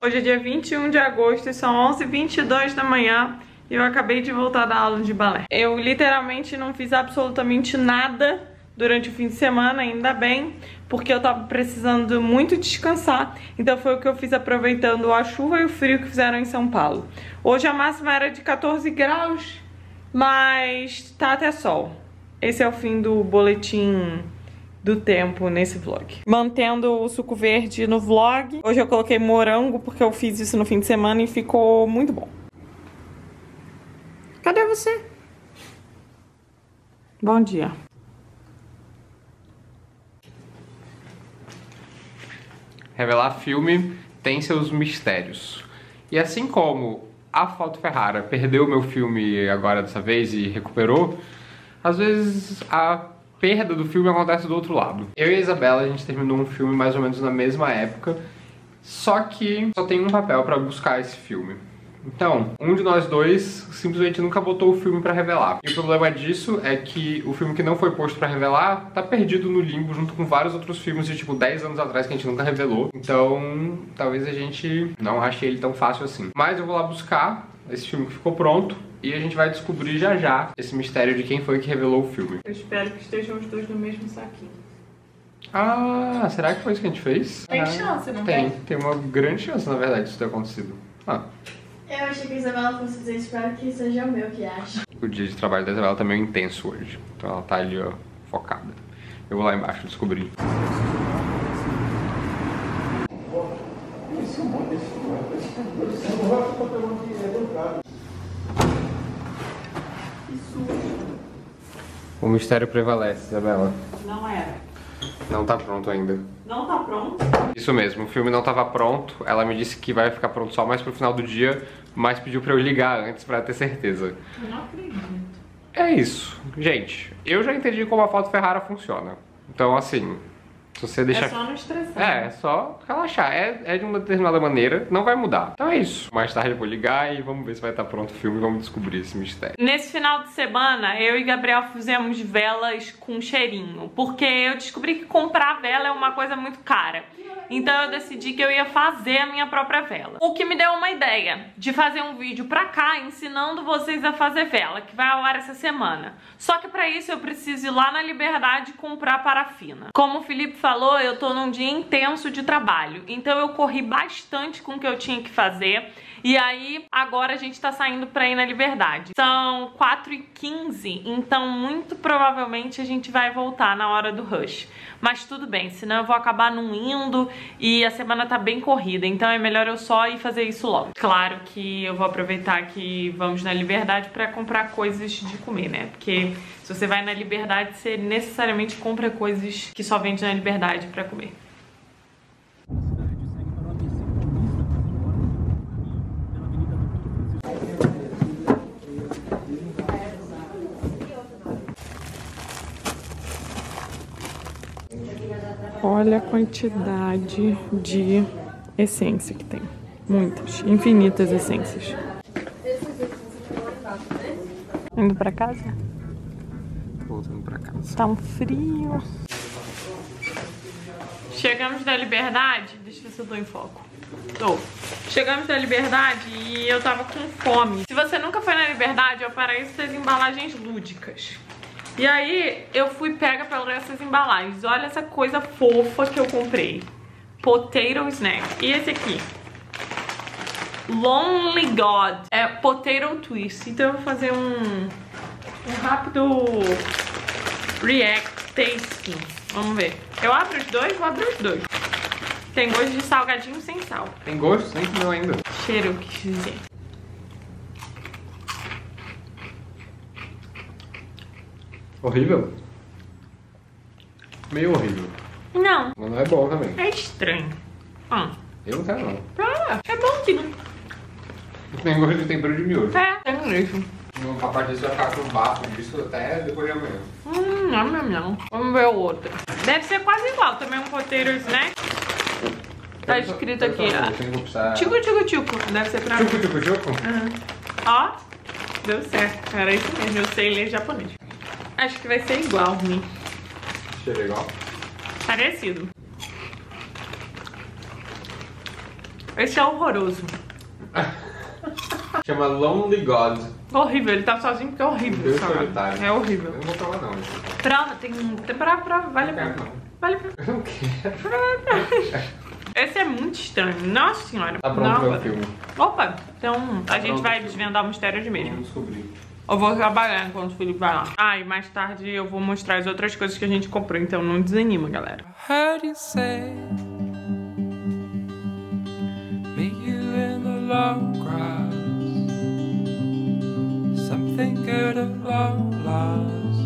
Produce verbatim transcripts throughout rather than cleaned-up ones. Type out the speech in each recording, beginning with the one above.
Hoje é dia vinte e um de agosto e são onze e vinte e dois da manhã e eu acabei de voltar da aula de balé. Eu literalmente não fiz absolutamente nada durante o fim de semana, ainda bem, porque eu tava precisando muito descansar, então foi o que eu fiz aproveitando a chuva e o frio que fizeram em São Paulo. Hoje a máxima era de quatorze graus, mas tá até sol. Esse é o fim do boletim do tempo nesse vlog. Mantendo o suco verde no vlog. Hoje eu coloquei morango porque eu fiz isso no fim de semana e ficou muito bom. Cadê você? Bom dia. Revelar filme tem seus mistérios. E assim como a Foto Ferrara perdeu meu filme agora dessa vez e recuperou, às vezes a perda do filme acontece do outro lado. Eu e a Isabela, a gente terminou um filme mais ou menos na mesma época, só que só tem um papel pra buscar esse filme. Então, um de nós dois simplesmente nunca botou o filme pra revelar. E o problema disso é que o filme que não foi posto pra revelar tá perdido no limbo junto com vários outros filmes de tipo dez anos atrás que a gente nunca revelou. Então, talvez a gente não ache ele tão fácil assim. Mas eu vou lá buscar esse filme que ficou pronto e a gente vai descobrir já já esse mistério de quem foi que revelou o filme. Eu espero que estejam os dois no mesmo saquinho. Ah, será que foi isso que a gente fez? Tem ah, chance, não tem? tem? Tem uma grande chance, na verdade, disso ter acontecido. Ah. Eu achei que a Isabela fosse dizer, espero que seja o meu que acha. O dia de trabalho da Isabela tá meio intenso hoje. Então ela tá ali, ó, focada. Eu vou lá embaixo descobrir. O mistério prevalece, Isabela. Não era. Não tá pronto ainda. Não tá pronto? Isso mesmo, o filme não tava pronto. Ela me disse que vai ficar pronto só mais pro final do dia, mas pediu pra eu ligar antes pra ter certeza. Eu não acredito. É isso. Gente, eu já entendi como a Foto Ferrara funciona. Então, assim, se você deixar... É só não estressar. É, é só relaxar. É, é de uma determinada maneira, não vai mudar. Então é isso. Mais tarde eu vou ligar e vamos ver se vai estar pronto o filme e vamos descobrir esse mistério. Nesse final de semana, eu e Gabriel fizemos velas com cheirinho, porque eu descobri que comprar vela é uma coisa muito cara. Então eu decidi que eu ia fazer a minha própria vela. O que me deu uma ideia de fazer um vídeo pra cá ensinando vocês a fazer vela, que vai ao ar essa semana. Só que pra isso eu preciso ir lá na Liberdade comprar parafina. Como o Felipe falou, eu tô num dia intenso de trabalho, então eu corri bastante com o que eu tinha que fazer. E aí, agora a gente tá saindo pra ir na Liberdade. São quatro e quinze, então muito provavelmente a gente vai voltar na hora do rush. Mas tudo bem, senão eu vou acabar não indo e a semana tá bem corrida, então é melhor eu só ir fazer isso logo. Claro que eu vou aproveitar que vamos na Liberdade pra comprar coisas de comer, né? Porque se você vai na Liberdade, você necessariamente compra coisas que só vende na Liberdade pra comer. Olha a quantidade de essência que tem. Muitas, infinitas essências. Indo pra casa? Voltando pra casa. Tá um frio. Chegamos da Liberdade. Deixa eu ver se eu tô em foco. Tô. Chegamos da Liberdade e eu tava com fome. Se você nunca foi na Liberdade, é o paraíso das embalagens lúdicas. E aí, eu fui pega por essas embalagens. Olha essa coisa fofa que eu comprei. Potato Snack. E esse aqui? Lonely God. É Potato Twist. Então eu vou fazer um, um rápido react tasting. Vamos ver. Eu abro os dois? Vou abrir os dois. Tem gosto de salgadinho sem sal. Tem gosto? Nem comeu ainda. Cheiro, eu quis dizer. Horrível? Meio horrível. Não. Mas não é bom também. É estranho. Ah. Eu não quero não. Ah, é bom sim. Tem gosto de tempero de miojo. É, tem mesmo. Um papai disso vai ficar com bafo disso até depois de amanhã. Hum, não, não, não. Vamos ver o outro. Deve ser quase igual, também um potato snack. Tá escrito aqui, ó. Tico, tico, tico. Deve ser pra mim. Tico, tico, tico? Uhum. Ó, deu certo. Era isso mesmo, eu sei ler japonês. Acho que vai ser igual, né? Cheira igual? Parecido. Esse é horroroso. Chama Lonely God. Horrível, ele tá sozinho porque é horrível. Deus solitário. É horrível. Eu não vou provar não. Prova, tem um... Tem pra, pra, vale a pena. Não. Vale a pena. Eu não quero. Esse é muito estranho. Nossa senhora. Tá pronto não, meu filme. Opa, então a gente pronto vai o filme. desvendar o mistério de mesmo. Vamos descobrir. Eu vou trabalhar enquanto o Felipe vai lá. Ah, e mais tarde eu vou mostrar as outras coisas que a gente comprou, então não desanima, galera. Heard you say, meet you in the long grass, something good at long last,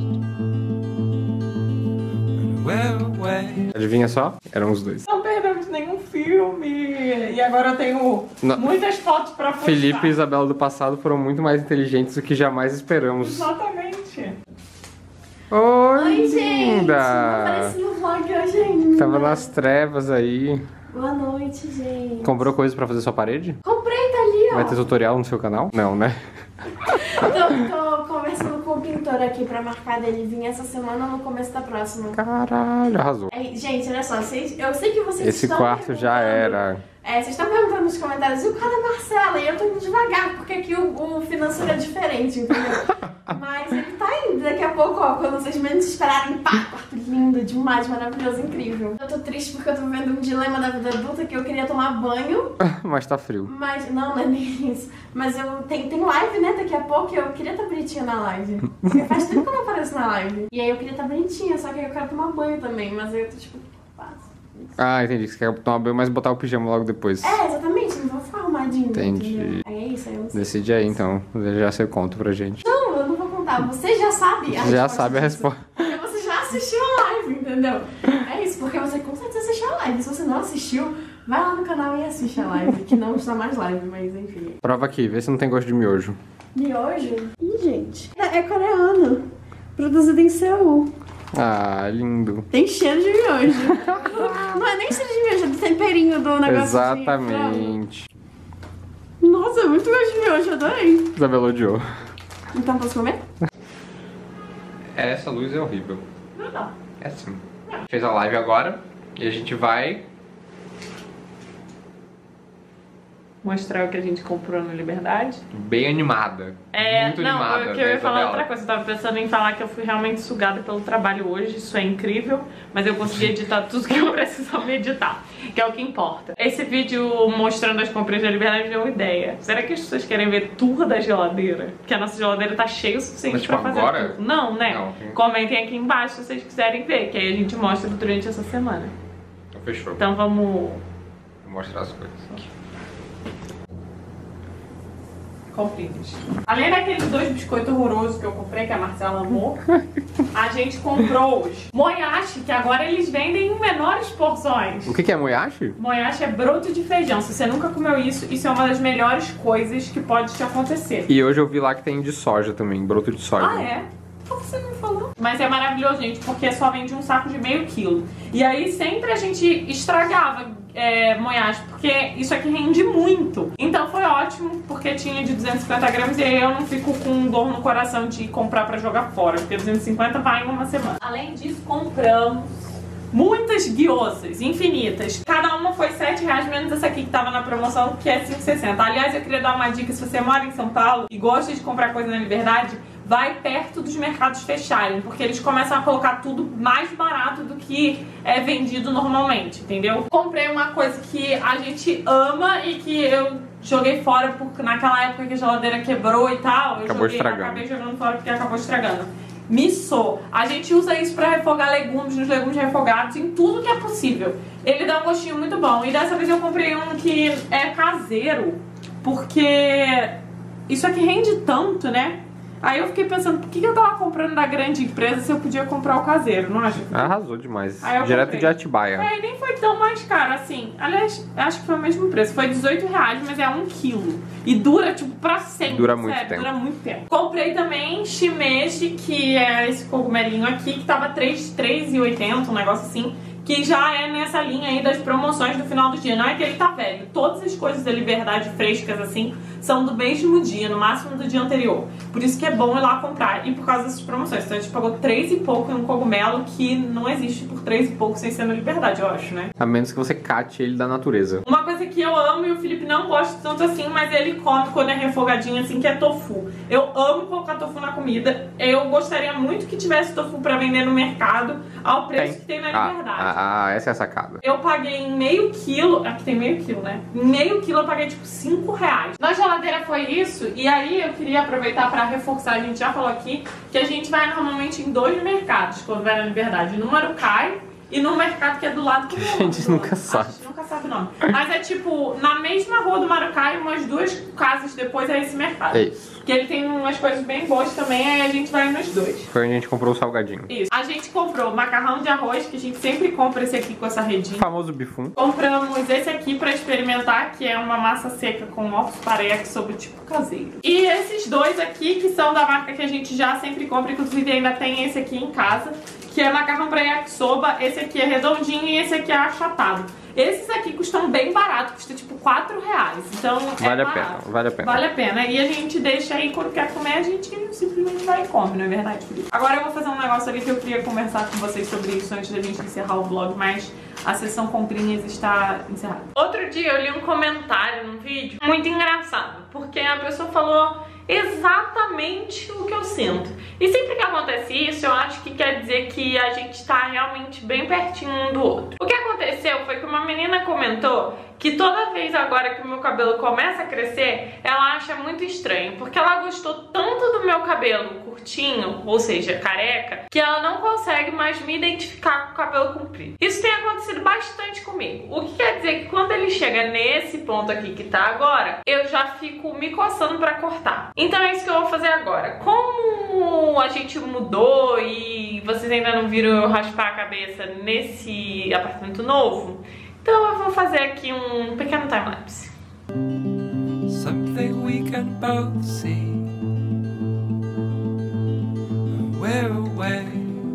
and we're away. Adivinha só? Eram os dois. Não perdemos nenhum filme. E agora eu tenho Não. muitas fotos pra postar. Felipe e Isabela do passado foram muito mais inteligentes do que jamais esperamos. Exatamente. Oi, Oi, gente! Não linda! apareci no vlog hoje ainda. Tava nas trevas aí. Boa noite, gente. Comprou coisas pra fazer sua parede? Comprei, tá ali, ó. Vai ter tutorial no seu canal? Não, né? Tô, tô conversando com o pintor aqui pra marcar dele vir essa semana ou no começo da próxima. Caralho, arrasou. É, gente, olha só, vocês, eu sei que vocês Esse estão quarto já perguntando- era. É, vocês estão perguntando nos comentários, e o cara da Marcela? E eu tô indo devagar, porque aqui o, o financeiro é diferente, entendeu? Mas ele tá indo, daqui a pouco, ó, quando vocês menos esperarem, pá, quarto lindo, demais, maravilhoso, incrível. Eu tô triste porque eu tô vendo um dilema da vida adulta que eu queria tomar banho, Mas tá frio. mas não, não é nem isso. Mas eu tem, tem live, né, daqui a pouco, e eu queria estar bonitinha na live. Porque faz tempo que eu não apareço na live. E aí eu queria estar bonitinha, só que aí eu quero tomar banho também, mas aí eu tô tipo, faço. Ah, entendi. Você quer tomar banho, mas botar o pijama logo depois. É, exatamente, não vou ficar arrumadinho. Entendi. Entendeu? Aí é isso, aí eu não sei. Decide aí, então. Já sei o conto pra gente. Não, eu não vou contar. Você já sabe a Você já resposta sabe a disso. resposta. Porque você já assistiu a live, entendeu? É isso, porque você com certeza assistiu a live. Se você não assistiu, vai lá no canal e assiste a live. Que não está mais live, mas enfim. Prova aqui, vê se não tem gosto de miojo. Miojo? Ih, gente. É, é coreano. Produzido em Seul. Ah, lindo. Tem cheiro de miojo. Não é nem cheiro de miojo, é do temperinho do negócio. Exatamente. De... Nossa, é muito gosto de miojo, adorei. Isabela odiou. Então posso comer? Essa luz é horrível. Não dá. É sim. Fez a live agora e a gente vai... Mostrar o que a gente comprou no Liberdade. bem animada. É, Muito não, animada. eu, que eu ia né, falar Isabela? outra coisa. Eu tava pensando em falar que eu fui realmente sugada pelo trabalho hoje. Isso é incrível. Mas eu consegui editar tudo que eu precisava editar. Que é o que importa. Esse vídeo mostrando as compras da Liberdade me deu uma ideia. Será que as pessoas querem ver tour da geladeira? Porque a nossa geladeira tá cheia o suficiente Mas, tipo, pra fazer agora? tour. Não, né? Não. Comentem aqui embaixo se vocês quiserem ver. Que aí a gente mostra durante essa semana. Então, fechou. Então vamos... Vou mostrar as coisas. Conflitos. Além daqueles dois biscoitos horrorosos que eu comprei, que a Marcela amou, a gente comprou os moyashi, que agora eles vendem em menores porções. O que que é moyashi? Moyashi é broto de feijão. Se você nunca comeu isso, isso é uma das melhores coisas que pode te acontecer. E hoje eu vi lá que tem de soja também, broto de soja. Ah, é? Por que você não me falou? Mas é maravilhoso, gente, porque só vende um saco de meio quilo. E aí sempre a gente estragava é, moyashi, porque isso aqui rende muito. Então foi ótimo, porque tinha de duzentos e cinquenta gramas e aí eu não fico com dor no coração de comprar pra jogar fora, porque duzentos e cinquenta vai em uma semana. Além disso, compramos muitas guiosas, infinitas. Cada uma foi sete reais, menos essa aqui que tava na promoção, que é cinco e sessenta. Aliás, eu queria dar uma dica, se você mora em São Paulo e gosta de comprar coisa na Liberdade, vai perto dos mercados fecharem, porque eles começam a colocar tudo mais barato do que é vendido normalmente, entendeu? Comprei uma coisa que a gente ama e que eu joguei fora porque naquela época que a geladeira quebrou e tal, eu Acabou joguei, estragando. acabei jogando fora porque acabou estragando. Miso. A gente usa isso pra refogar legumes, nos legumes refogados, em tudo que é possível. Ele dá um gostinho muito bom. E dessa vez eu comprei um que é caseiro, porque isso aqui rende tanto, né? Aí eu fiquei pensando, por que eu tava comprando da grande empresa se eu podia comprar o caseiro, não acha? Arrasou demais. Aí eu Direto comprei. de Atibaia. É, e nem foi tão mais caro assim. Aliás, acho que foi o mesmo preço. Foi dezoito reais, mas é um quilo. E dura, tipo, pra sempre. Dura muito sério, tempo. Dura muito tempo. Comprei também shimeji, que é esse cogumelinho aqui, que tava três reais e oitenta centavos, um negócio assim. que já é nessa linha aí das promoções do final do dia. Não é que ele tá velho. Todas as coisas da Liberdade frescas, assim, são do mesmo dia, no máximo do dia anterior. Por isso que é bom ir lá comprar. E por causa dessas promoções. Então a gente pagou três e pouco em um cogumelo que não existe por três e pouco sem ser na Liberdade, eu acho, né? A menos que você cate ele da natureza. Uma coisa que eu amo e o Felipe não gosta tanto assim, mas ele come quando é refogadinho assim, que é tofu. Eu amo colocar tofu na comida. Eu gostaria muito que tivesse tofu pra vender no mercado ao preço tem. que tem na Liberdade. Ah, ah, essa é a sacada. Eu paguei em meio quilo, aqui tem meio quilo, né? Em meio quilo eu paguei tipo cinco reais. Na geladeira foi isso, e aí eu queria aproveitar pra reforçar, a gente já falou aqui, que a gente vai normalmente em dois mercados quando vai na Liberdade. No Marucai e no mercado que é do lado do A gente nunca sabe. A gente nunca sabe o nome. Mas é tipo, na mesma rua do Marucai, umas duas casas depois é esse mercado. É isso. Que ele tem umas coisas bem boas também, aí a gente vai nos dois. Foi onde a gente comprou o salgadinho. Isso. A gente comprou macarrão de arroz, que a gente sempre compra esse aqui com essa redinha. O famoso bifum. Compramos esse aqui pra experimentar, que é uma massa seca com ovos parex sobre tipo caseiro. E esses dois aqui, que são da marca que a gente já sempre compra, inclusive ainda tem esse aqui em casa, que é macarrão pra yakisoba. Esse aqui é redondinho e esse aqui é achatado. Esses aqui custam bem barato, custa tipo quatro reais, então vale é a pena, vale a pena. Vale a pena, e a gente deixa aí, quando quer comer, a gente simplesmente vai e come, não é verdade, Felipe? Agora eu vou fazer um negócio ali que eu queria conversar com vocês sobre isso antes da gente encerrar o vlog, mas a sessão comprinhas está encerrada. Outro dia eu li um comentário num vídeo muito engraçado, porque a pessoa falou exatamente o que eu sinto. E sempre que acontece isso, eu acho que quer dizer que a gente tá realmente bem pertinho um do outro. O que aconteceu foi que uma menina comentou que toda vez agora que o meu cabelo começa a crescer, ela acha muito estranho, porque ela gostou tanto do meu cabelo curtinho, ou seja, careca, que ela não consegue mais me identificar com o cabelo comprido. Isso tem acontecido bastante comigo. O que quer dizer que quando ele chega nesse ponto aqui que tá agora, eu já fico me coçando pra cortar. Então é isso que eu vou fazer agora. Como a gente mudou e vocês ainda não viram eu raspar a cabeça nesse apartamento novo, então eu vou fazer aqui um pequeno time-lapse. Something we can both see. We're away.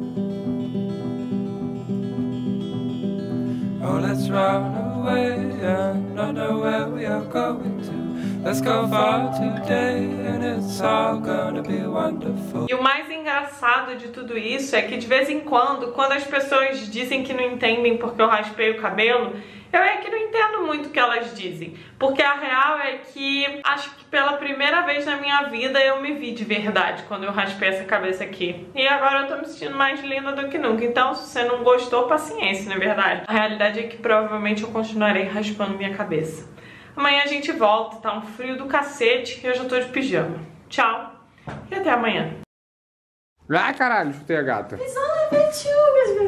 Oh, let's run away and not know where we are going to. Let's go far today and it's all gonna be wonderful. E o mais engraçado de tudo isso é que de vez em quando, quando as pessoas dizem que não entendem porque eu raspei o cabelo, eu é que não entendo muito o que elas dizem. Porque a real é que acho que pela primeira vez na minha vida eu me vi de verdade quando eu raspei essa cabeça aqui. E agora eu tô me sentindo mais linda do que nunca. Então se você não gostou, paciência, não é verdade? A realidade é que provavelmente eu continuarei raspando minha cabeça. Amanhã a gente volta, tá um frio do cacete e eu já tô de pijama. Tchau e até amanhã. Ah, caralho, chutei a gata. It's all about you.